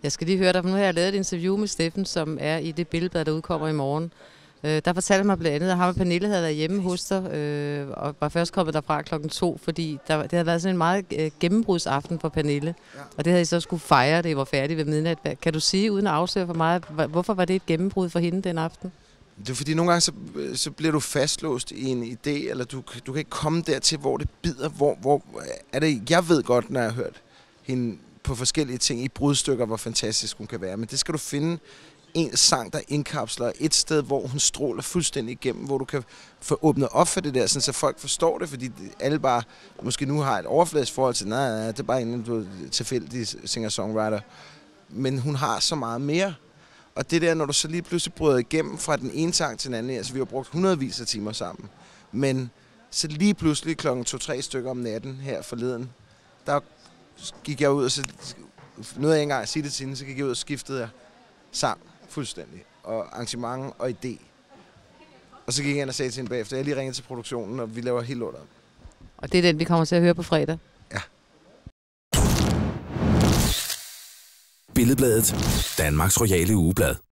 Jeg skal lige høre dig, for nu har jeg lavet et interview med Steffen, som er i det billedblad, der udkommer i morgen. Der fortalte mig blandt andet, at ham og Pernille havde været hjemme hos dig, og var først kommet derfra 2:00, fordi det havde været sådan en meget gennembrudsaften for Pernille. Ja. Og det havde I så skulle fejre, det var færdigt ved midnat. Kan du sige, uden at afsløre for mig, hvorfor var det et gennembrud for hende den aften? Det er fordi, nogle gange så bliver du fastlåst i en idé, eller du kan ikke komme dertil, hvor det bider. Hvor er det? Jeg ved godt, når jeg har hørt hende på forskellige ting i brudstykker, hvor fantastisk hun kan være. Men det skal du finde en sang, der indkapsler et sted, hvor hun stråler fuldstændig igennem, hvor du kan få åbnet op for det der, så folk forstår det, fordi alle bare måske nu har et overfladisk forhold til, nej, det er bare en tilfældig singer-songwriter. Men hun har så meget mere. Og det der, når du så lige pludselig bryder igennem fra den ene sang til den anden, altså vi har brugt hundredvis af timer sammen, men så lige pludselig 2-3 stykker om natten her forleden, der gik jeg ud, og så nåede jeg ikke engang at sige det til hende, så gik jeg ud og skiftede jeg sang fuldstændig, og arrangement og idé. Og så gik jeg ind og sagde til hende bagefter, jeg lige ringede til produktionen, og vi laver helt lortet. Og det er den, vi kommer til at høre på fredag? Ja. Billedbladet, Danmarks royale ugeblad.